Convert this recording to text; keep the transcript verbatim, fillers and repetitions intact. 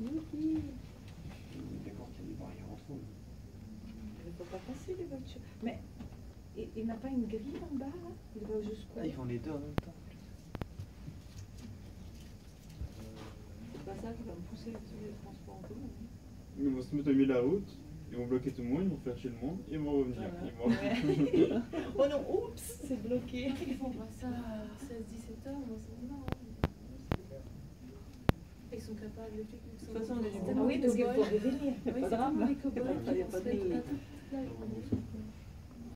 Youpi. D'accord qu'il y a des barrières entre eux. Il ne faut pas passer les voitures. Mais il, il n'a pas une grille en bas là? Il va jusqu'où? Ah, ils font les deux en même temps. C'est pas ça qui va me pousser sur les transports en commun. Ils vont se mettre au milieu de la route, ils vont bloquer tout le monde, ils vont flasher le monde, et ils vont revenir. Voilà. Ils vont... Ouais. Oh non, oups, c'est bloqué. Ils font pas ça à seize dix-sept heures, moi c'est non. Ils sont capables de tout. De toute façon, on est tellement ah oui, parce qu'il faut cow-boys. revenir. Oui, C'est pas c'est grave. tellement des cow-boys Il y a qui pas vont se mettre de... là toute la journée.